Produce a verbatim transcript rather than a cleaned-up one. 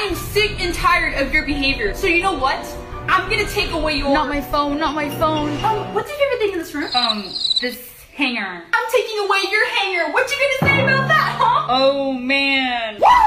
am sick and tired of your behavior. So you know what? I'm gonna take away your... Not my phone, not my phone. Um, what's your favorite thing in this room? Um, this hanger. I'm taking away your hanger. What you gonna say about that, huh? Oh, man. Woo!